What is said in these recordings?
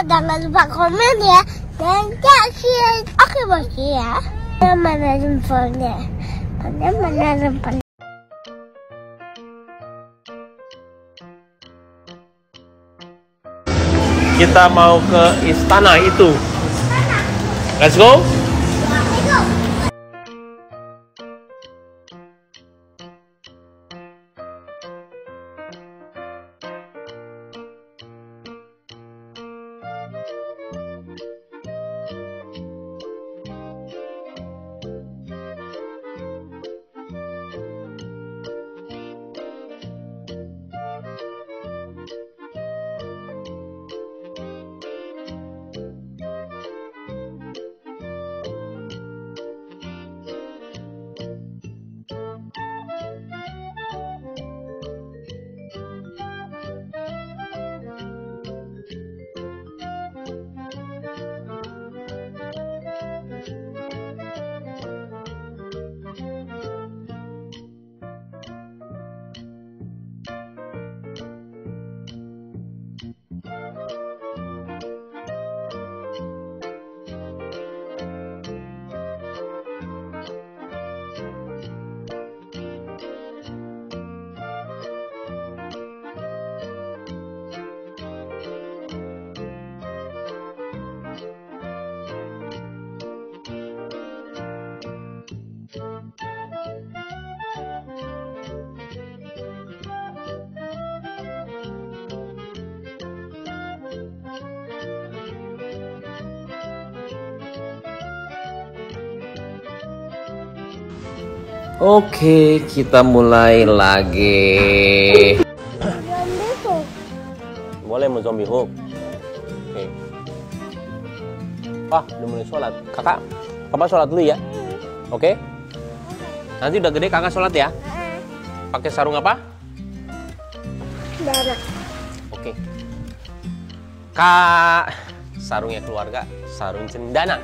jangan lupa komen ya. Dan share. Oke bos ya. Mana rempolinya? Mana rempolinya? Kita mau ke istana itu. Let's go. Oke, kita mulai lagi. Boleh mau zombie hook. Oke. Wah, udah mulai sholat. Kakak sholat dulu ya. Oke. Nanti udah gede kakak sholat ya. Pakai sarung apa? Dana. Oke. Kak, sarungnya keluarga, sarung cendana.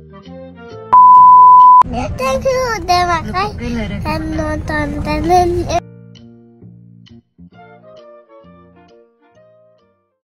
Thank you udah makan dan nonton. Dan